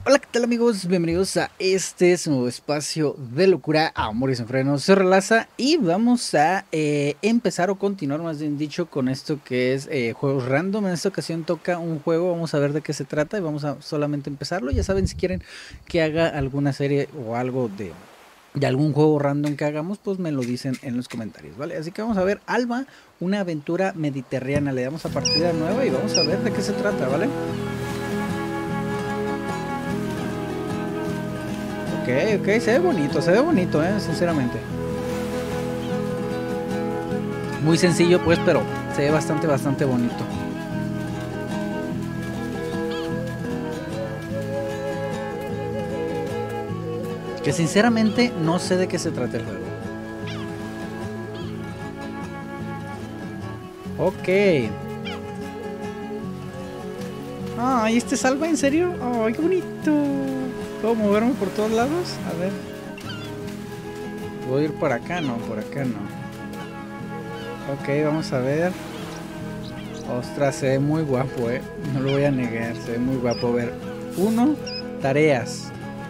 Hola, ¿qué tal amigos? Bienvenidos a este su nuevo espacio de locura, amor y sin frenos, soy Relaza y vamos a empezar o continuar, más bien dicho, con esto que es juegos random. En esta ocasión toca un juego, vamos a ver de qué se trata y vamos a solamente empezarlo. Ya saben, si quieren que haga alguna serie o algo de algún juego random que hagamos, pues me lo dicen en los comentarios, ¿vale? Así que vamos a ver Alba, una aventura mediterránea. Le damos a partida nueva y vamos a ver de qué se trata, ¿vale? Ok, ok, se ve bonito, sinceramente. Muy sencillo, pues, pero se ve bastante bonito. Que sinceramente no sé de qué se trata el juego. Ok. Ay, ¿este salva en serio? Ay, qué bonito. ¿Puedo moverme por todos lados? A ver. Voy a ir por acá, no, por acá no. Ok, vamos a ver. Ostras, se ve muy guapo, no lo voy a negar, se ve muy guapo. A ver, uno, tareas.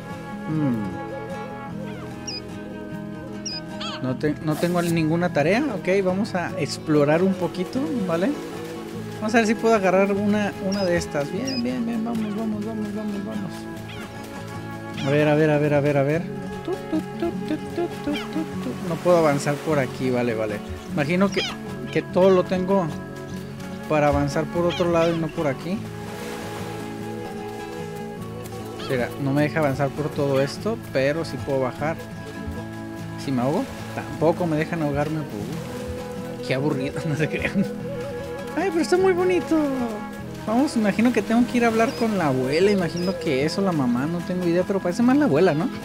No tengo ninguna tarea, ok, vamos a explorar un poquito, ¿vale? Vamos a ver si puedo agarrar una de estas. Bien, vamos. A ver. No puedo avanzar por aquí, vale. Imagino que todo lo tengo para avanzar por otro lado y no por aquí. Mira, no me deja avanzar por todo esto, pero sí puedo bajar. Si me ahogo, tampoco me dejan ahogarme. Qué aburrido, no se crean. Ay, pero está muy bonito. Vamos, imagino que tengo que ir a hablar con la abuela. Imagino que eso, la mamá, no tengo idea, pero parece más la abuela, ¿no?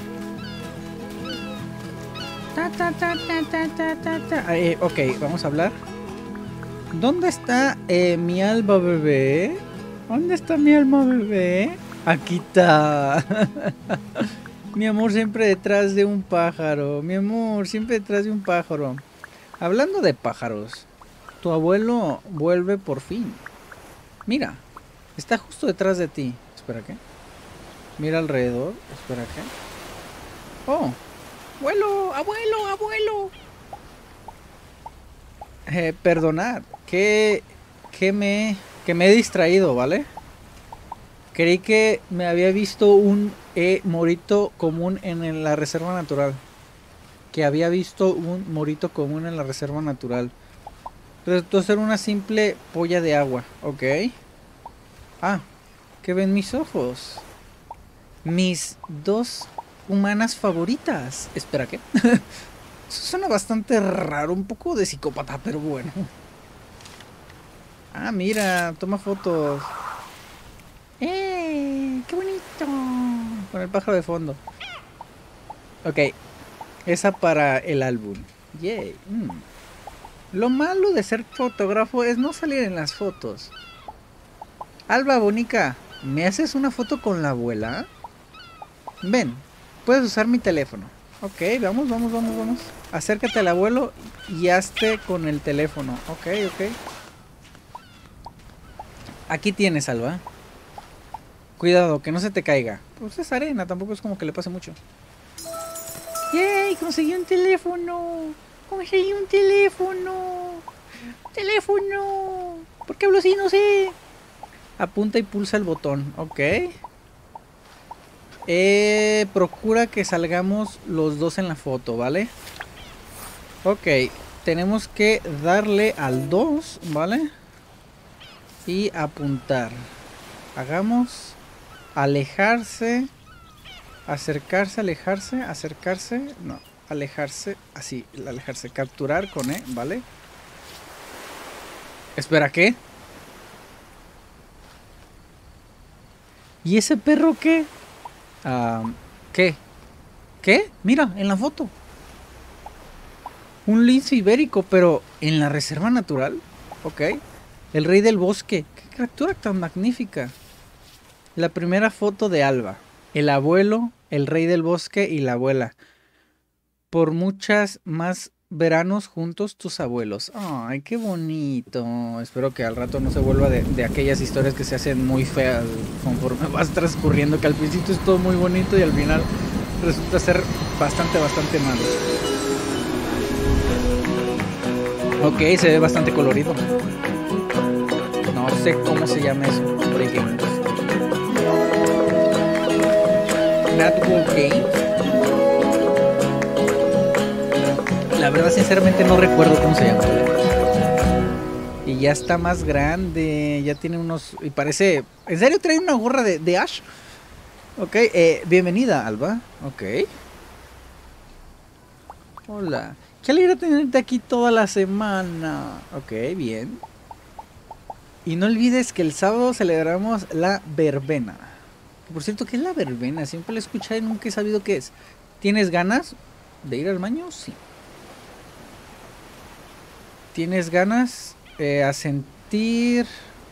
Ok, vamos a hablar. ¿Dónde está mi alma bebé? ¿Dónde está mi alma bebé? Aquí está. Mi amor siempre detrás de un pájaro. Mi amor siempre detrás de un pájaro. Hablando de pájaros, tu abuelo vuelve por fin. Mira, está justo detrás de ti. Espera, ¿qué? Mira alrededor. Espera, ¿qué? Oh, abuelo. Perdonad, que me he distraído, ¿vale? Creí que me había visto un morito común en la reserva natural. Que había visto un morito común en la reserva natural. Resultó ser una simple polla de agua, ¿ok? Ah, ¿qué ven mis ojos? Mis dos humanas favoritas. Espera, ¿qué? Eso suena bastante raro, un poco de psicópata, pero bueno. Ah, mira, toma fotos. ¡Qué bonito! Con el pájaro de fondo. Ok, esa para el álbum. Yay. Lo malo de ser fotógrafo es no salir en las fotos. Alba Bonica, ¿me haces una foto con la abuela? Ven, puedes usar mi teléfono. Ok, vamos. Acércate al abuelo y hazte con el teléfono. Ok. Aquí tienes, Alba. Cuidado, que no se te caiga. Pues es arena, tampoco es como que le pase mucho. ¡Yay! Conseguí un teléfono. Teléfono. ¿Por qué hablo así? No sé. Apunta y pulsa el botón. Ok. Procura que salgamos los dos en la foto, ¿vale? Ok. Tenemos que darle al 2, ¿vale? Y apuntar. Hagamos alejarse. Acercarse. No, alejarse. Así, alejarse. Capturar con E, ¿vale? Espera, ¿qué? ¿Y ese perro qué? ¿Qué? ¿Qué? Mira, en la foto. Un lince ibérico, pero en la reserva natural. Ok. El rey del bosque. Qué criatura tan magnífica. La primera foto de Alba. El abuelo, el rey del bosque y la abuela. Por muchas más veranos juntos tus abuelos. Ay, qué bonito. Espero que al rato no se vuelva de aquellas historias que se hacen muy feas conforme vas transcurriendo, que al principio es todo muy bonito y al final resulta ser bastante malo. Ok, se ve bastante colorido. No sé cómo se llama eso. Network Game. La verdad, sinceramente, no recuerdo cómo se llama. Y ya está más grande. Ya tiene unos. Y parece. ¿En serio trae una gorra de Ash? Ok, bienvenida, Alba. Ok. Hola. Qué alegre tenerte aquí toda la semana. Ok, bien. Y no olvides que el sábado celebramos la verbena. Por cierto, ¿qué es la verbena? Siempre la he escuchado y nunca he sabido qué es. ¿Tienes ganas de ir al baño? Sí. ¿Tienes ganas a sentir?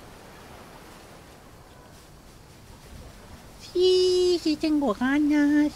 Sí, sí tengo ganas.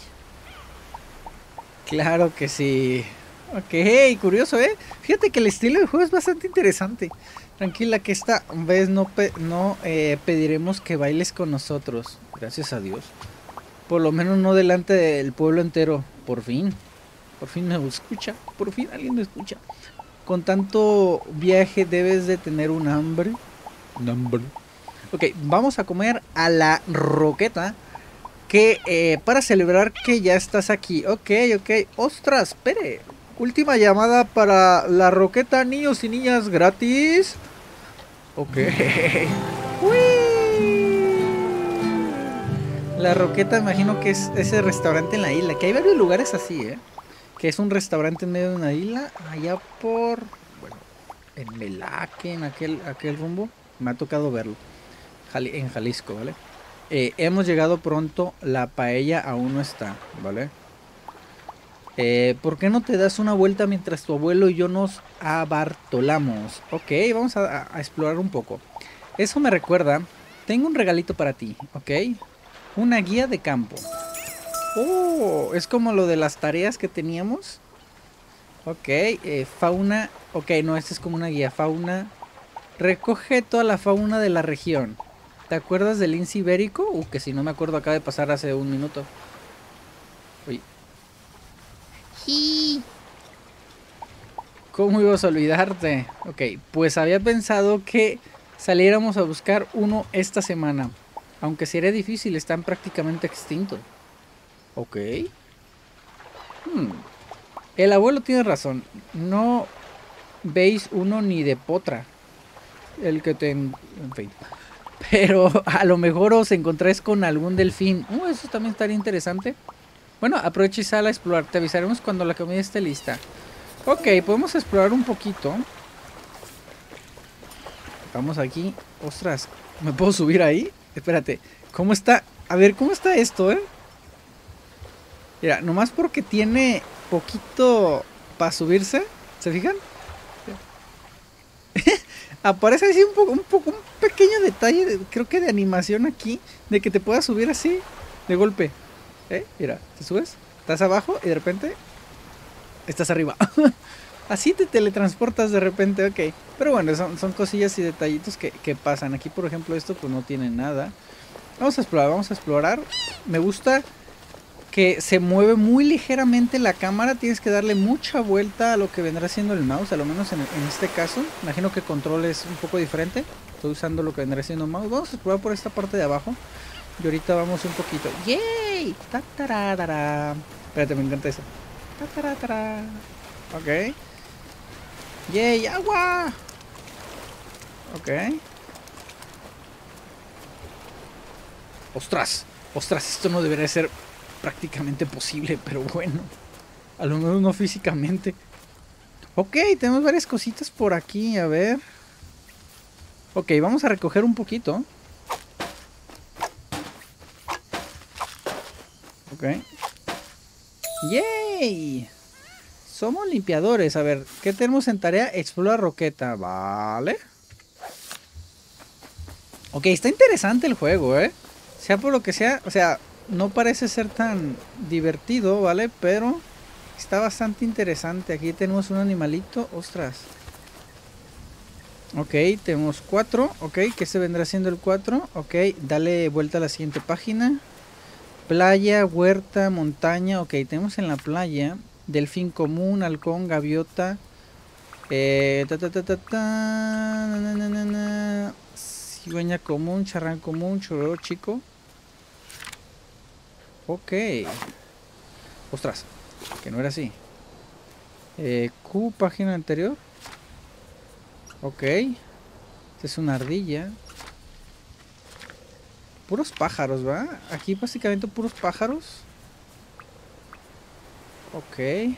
Claro que sí. Ok, curioso, ¿eh? Fíjate que el estilo del juego es bastante interesante. Tranquila, que esta vez no pediremos que bailes con nosotros. Gracias a Dios. Por lo menos no delante del pueblo entero. Por fin. Por fin me escucha. Por fin alguien me escucha. Con tanto viaje debes de tener un hambre. Un hambre. Ok, vamos a comer a la roqueta. Que para celebrar que ya estás aquí. Ok. Ostras, espere. Última llamada para la roqueta, niños y niñas, gratis. Ok. La roqueta, imagino que es ese restaurante en la isla. Que hay varios lugares así, ¿eh? Que es un restaurante en medio de una isla. Allá por... Bueno, en Melaque, en aquel rumbo. Me ha tocado verlo. En Jalisco, ¿vale? Hemos llegado pronto. La paella aún no está, ¿vale? ¿Por qué no te das una vuelta mientras tu abuelo y yo nos abartolamos? Ok, vamos a explorar un poco. Eso me recuerda. Tengo un regalito para ti, ¿ok? Una guía de campo. Oh, es como lo de las tareas que teníamos. Ok, fauna. Ok, no, esta es como una guía. Fauna. Recoge toda la fauna de la región. ¿Te acuerdas del lince ibérico? Que si no me acuerdo, acaba de pasar hace un minuto. Uy. Sí. ¿Cómo ibas a olvidarte? Ok, pues había pensado que saliéramos a buscar uno esta semana. Aunque sería difícil, están prácticamente extintos. Ok. El abuelo tiene razón. No veis uno ni de potra. El que te... En fin. Pero a lo mejor os encontráis con algún delfín. Eso también estaría interesante. Bueno, aprovecha y sal a explorar. Te avisaremos cuando la comida esté lista. Ok, podemos explorar un poquito. Vamos aquí. Ostras, ¿me puedo subir ahí? Espérate, ¿cómo está? A ver, ¿cómo está esto, Mira, nomás porque tiene poquito para subirse. ¿Se fijan? Aparece así un pequeño detalle, creo que de animación aquí, de que te puedas subir así, de golpe. Mira, te subes, estás abajo y de repente estás arriba. Así te teletransportas de repente, ok. Pero bueno, son cosillas y detallitos que pasan. Aquí, por ejemplo, esto pues no tiene nada. Vamos a explorar. Me gusta que se mueve muy ligeramente la cámara. Tienes que darle mucha vuelta a lo que vendrá siendo el mouse, a lo menos en este caso. Imagino que el control es un poco diferente. Estoy usando lo que vendrá siendo el mouse. Vamos a explorar por esta parte de abajo. Y ahorita vamos un poquito. ¡Yay! ¡Tatarara! Espérate, me encanta eso. ¡Tatarara! Ok. ¡Yay! ¡Agua! Ok. ¡Ostras! ¡Ostras! Esto no debería ser prácticamente posible, pero bueno. A lo menos no físicamente. Ok, tenemos varias cositas por aquí, a ver. Ok, vamos a recoger un poquito. Ok. ¡Yay! Somos limpiadores. A ver, ¿qué tenemos en tarea? Explora roqueta. Vale. Ok, está interesante el juego, Sea por lo que sea, o sea, no parece ser tan divertido, ¿vale? Pero está bastante interesante. Aquí tenemos un animalito. Ostras. Ok, tenemos 4. Ok, ¿qué se vendrá siendo el 4? Ok, dale vuelta a la siguiente página. Playa, huerta, montaña. Ok, tenemos en la playa delfín común, halcón, gaviota. Cigüeña común, charrán común, chorro chico. Ok. Ostras, que no era así. Q, página anterior. Ok. Esta es una ardilla. Puros pájaros, ¿va? Aquí básicamente puros pájaros. Ok.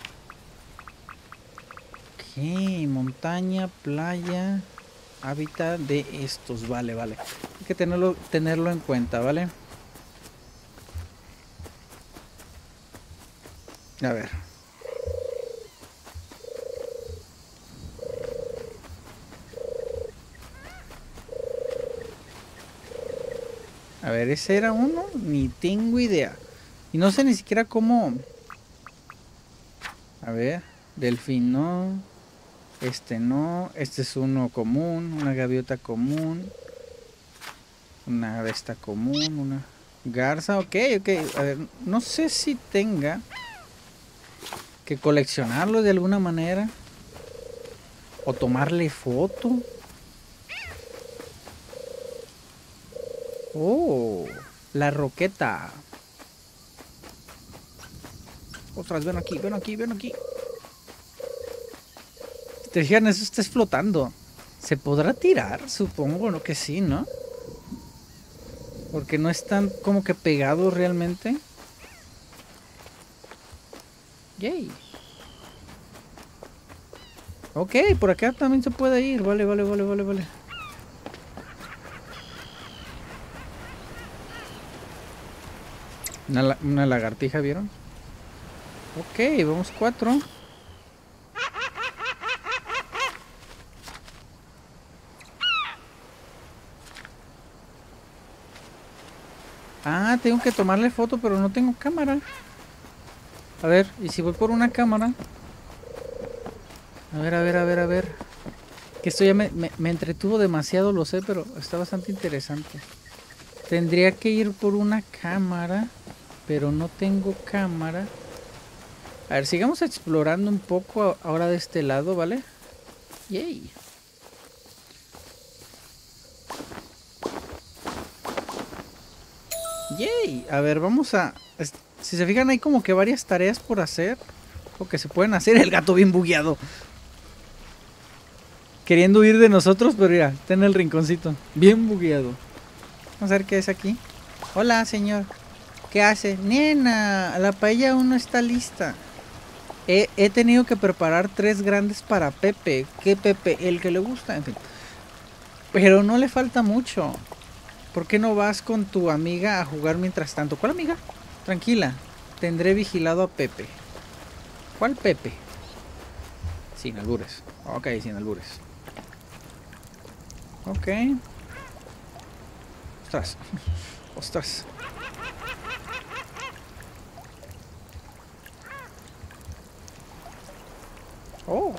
Ok, montaña, playa, hábitat de estos. Vale, vale. Hay que tenerlo en cuenta, ¿vale? A ver. A ver, ¿ese era uno? Ni tengo idea. Y no sé ni siquiera cómo... A ver, delfín no. Este no. Este es uno común. Una gaviota común. Una besta común. Una garza. Ok, ok. A ver, no sé si tenga que coleccionarlo de alguna manera. O tomarle foto. Oh, la roqueta. Ostras, ven aquí, ven aquí, ven aquí. ¿Te fijan? Eso está flotando. ¿Se podrá tirar? Supongo, ¿no? Que sí, ¿no? Porque no están como que pegados realmente. Yay. Ok, por acá también se puede ir. Vale, vale, vale, vale, vale. Una lagartija, ¿vieron? Ok, vamos 4. Ah, tengo que tomarle foto, pero no tengo cámara. A ver, ¿y si voy por una cámara? A ver, a ver, a ver, a ver. Que esto ya me entretuvo demasiado, lo sé, pero está bastante interesante. Tendría que ir por una cámara, pero no tengo cámara. A ver, sigamos explorando un poco ahora de este lado, ¿vale? Yay. Yay. A ver, vamos a... Si se fijan, hay como que varias tareas por hacer. O que se pueden hacer. El gato bien bugueado. Queriendo huir de nosotros, pero mira, está en el rinconcito. Bien bugueado. Vamos a ver qué es aquí. Hola, señor. ¿Qué hace? Nena, la paella aún no está lista. He tenido que preparar 3 grandes para Pepe. ¿Qué Pepe? El que le gusta, en fin. Pero no le falta mucho. ¿Por qué no vas con tu amiga a jugar mientras tanto? ¿Cuál amiga? Tranquila, tendré vigilado a Pepe. ¿Cuál Pepe? Sin albures. Ok, sin albures. Ok. Ostras. Ostras. Oh.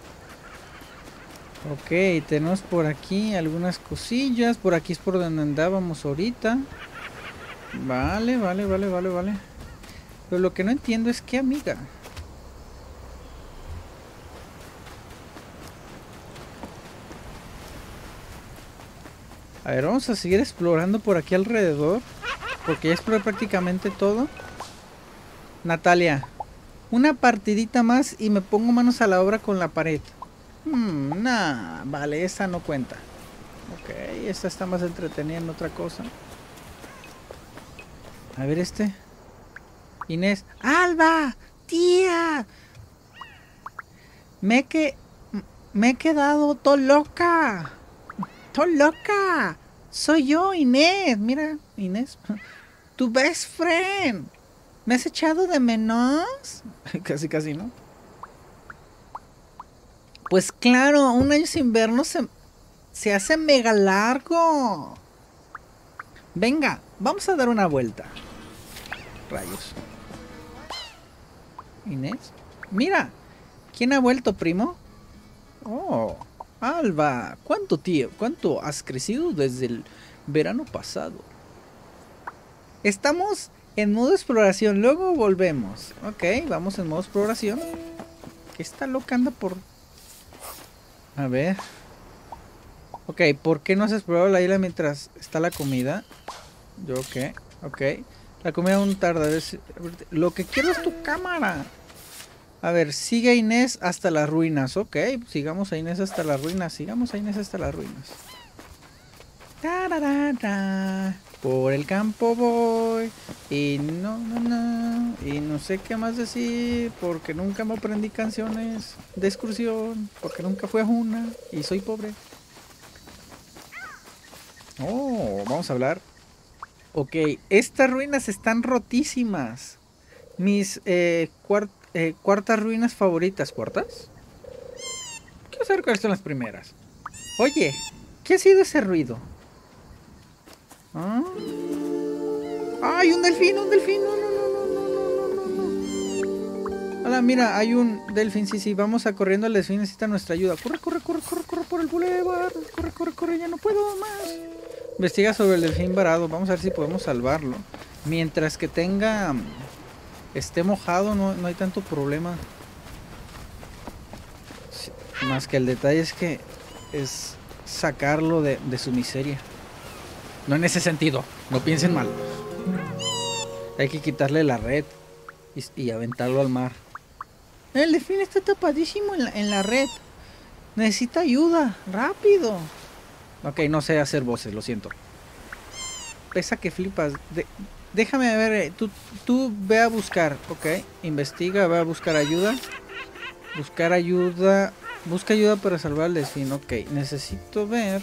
Ok, tenemos por aquí algunas cosillas. Por aquí es por donde andábamos ahorita. Vale, vale, vale, vale, vale. Pero lo que no entiendo es qué amiga. A ver, vamos a seguir explorando por aquí alrededor. Porque ya exploré prácticamente todo. Natalia, una partidita más y me pongo manos a la obra con la pared. Nah, vale, esa no cuenta. Ok, esta está más entretenida en otra cosa. A ver este. Inés. ¡Alba! ¡Tía! Me, que... me he quedado todo loca. ¡Todo loca! Soy yo, Inés. Mira, Inés. Tu best friend. ¿Me has echado de menos? Casi, casi, ¿no? Pues claro, un año sin vernos se hace mega largo. Venga, vamos a dar una vuelta. Rayos. Inés. Mira, ¿quién ha vuelto, primo? Oh, Alba, ¿cuánto has crecido desde el verano pasado? Estamos en modo exploración, luego volvemos. Ok, vamos en modo exploración. ¿Qué está loca anda por...? A ver. Ok, ¿por qué no has explorado la isla mientras está la comida? Yo, ok. La comida aún tarda. Lo que quiero es tu cámara. A ver, sigue a Inés hasta las ruinas. Ok, sigamos a Inés hasta las ruinas. Sigamos a Inés hasta las ruinas. Por el campo voy. Y y no sé qué más decir. Porque nunca me aprendí canciones de excursión. Porque nunca fui a una. Y soy pobre. Oh, vamos a hablar. Ok, estas ruinas están rotísimas. Mis cuartas ruinas favoritas. ¿Cuartas? Quiero saber cuáles son las primeras. Oye, ¿qué ha sido ese ruido? ¿Ah? ¡Ay, un delfín! ¡Un delfín! No. Hola, mira, hay un delfín. Sí, vamos a corriendo. El delfín necesita nuestra ayuda. Corre por el bulevar. Corre, ya no puedo más. Investiga sobre el delfín varado. Vamos a ver si podemos salvarlo. Mientras que esté mojado, no hay tanto problema. Sí, más que el detalle es que es sacarlo de su miseria. No en ese sentido, no piensen mal. Hay que quitarle la red y aventarlo al mar. El delfín está tapadísimo en la red. Necesita ayuda, rápido. Ok, no sé hacer voces, lo siento. Pesa que flipas. Déjame ver, tú ve a buscar, ok. Investiga, ve a buscar ayuda. Buscar ayuda. Busca ayuda para salvar al delfín, ok. Necesito ver.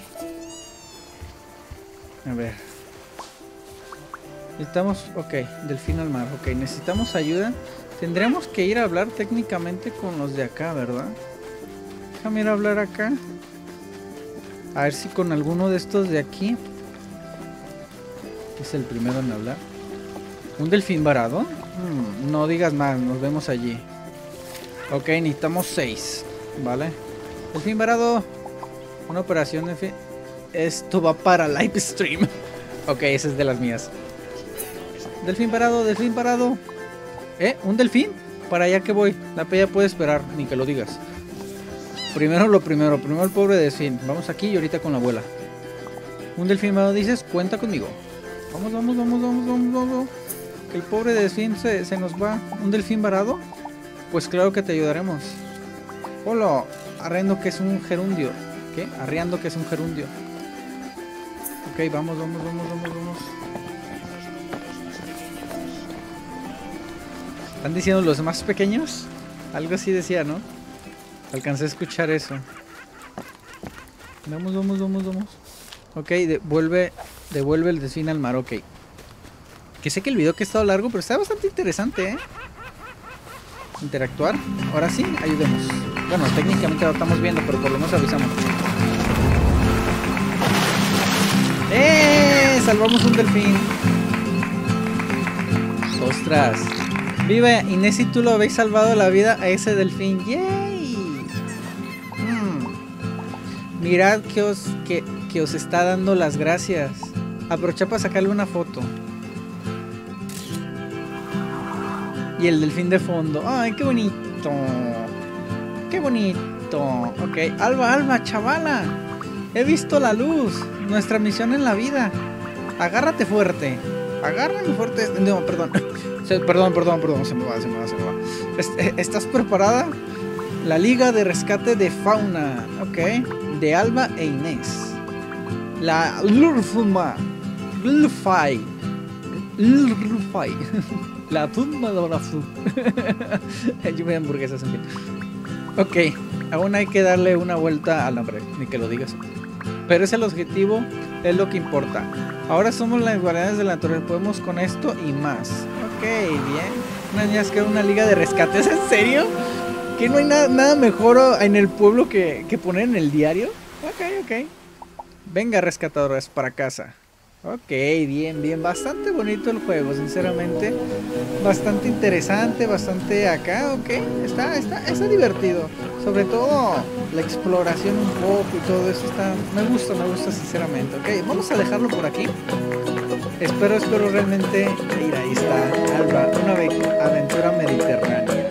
A ver. Necesitamos, ok, delfín al mar, ok. Necesitamos ayuda. Tendremos que ir a hablar técnicamente con los de acá, ¿verdad? Déjame ir a hablar acá. A ver si con alguno de estos de aquí. Es el primero en hablar. ¿Un delfín varado? No digas más, nos vemos allí. Ok, necesitamos 6. Vale. Delfín varado. Una operación de... Esto va para live stream. Ok, esa es de las mías. Delfín parado, delfín parado. ¿Un delfín? Para allá que voy. La pella puede esperar, ni que lo digas. Primero lo primero. Primero el pobre delfín. Vamos aquí y ahorita con la abuela. Un delfín parado dices, cuenta conmigo. Vamos. Que el pobre delfín se nos va. ¿Un delfín varado? Pues claro que te ayudaremos. Hola, arrendo que es un gerundio. ¿Qué? Arriando que es un gerundio. Ok, vamos. ¿Están diciendo los más pequeños? Algo así decía, ¿no? Alcancé a escuchar eso. Vamos. Ok, devuelve el delfín al mar, ok. Que sé que el video que ha estado largo, pero está bastante interesante, ¿eh? Interactuar. Ahora sí, ayudemos. Bueno, técnicamente lo estamos viendo, pero por lo menos avisamos. Salvamos un delfín. Ostras. Viva Inés y tú lo habéis salvado la vida a ese delfín. ¡Yay! Mirad que os está dando las gracias. Aprovecha para sacarle una foto. Y el delfín de fondo. ¡Ay, qué bonito! ¡Qué bonito! Ok, Alba, chavala. He visto la luz. Nuestra misión en la vida. Agárrate fuerte. Agárrame fuerte. No, perdón. Perdón. Se me va. ¿Estás preparada? La Liga de Rescate de Fauna. Ok. De Alba e Inés. La Lurfuma. Lurfai. La tumba de la fu. Yo me hamburguesas en fin. Ok. Aún hay que darle una vuelta al hambre. Ni que lo digas. Pero es el objetivo. Es lo que importa. Ahora somos las guardianes de la naturaleza. Podemos con esto y más. Ok, bien. ¿Es que una liga de rescate? ¿Es en serio? ¿Que no hay nada mejor en el pueblo que poner en el diario? Ok. Venga, rescatadoras, para casa. Ok, bien, bien, bastante bonito el juego, sinceramente, bastante interesante, bastante acá, ok, está divertido, sobre todo la exploración un poco y todo eso me gusta sinceramente, ok, vamos a dejarlo por aquí, espero realmente, mira, ahí está, Alba, una aventura mediterránea.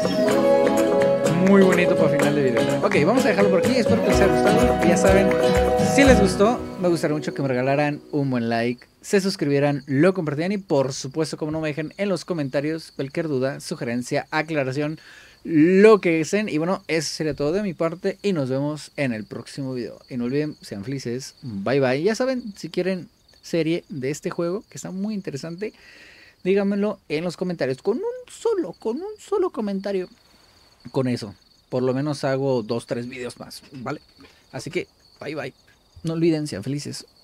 Muy bonito para final de video. Ok, vamos a dejarlo por aquí. Espero que les haya gustado. Ya saben, si les gustó, me gustaría mucho que me regalaran un buen like, se suscribieran, lo compartieran y por supuesto, como no me dejen en los comentarios cualquier duda, sugerencia, aclaración, lo que deseen. Y bueno, eso sería todo de mi parte y nos vemos en el próximo video. Y no olviden, sean felices. Bye bye. Ya saben, si quieren serie de este juego, que está muy interesante, díganmelo en los comentarios con un solo comentario. Con eso, por lo menos hago 2, 3 videos más, ¿vale? Así que, bye bye. No olviden, sean felices.